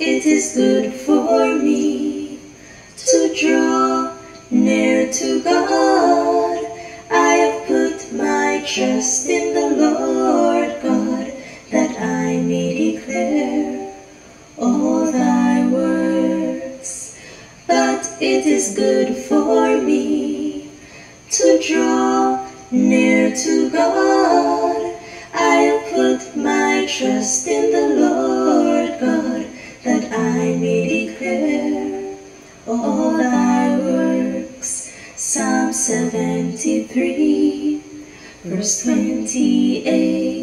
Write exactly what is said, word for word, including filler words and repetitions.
it is good for me to draw near to God. I have put my trust in the Lord God, that I may declare all thy works. But it is good for me to draw near to God. I have put my trust in the Lord God, that I may declare all thy works. Psalm seventy-three, verse twenty-eight.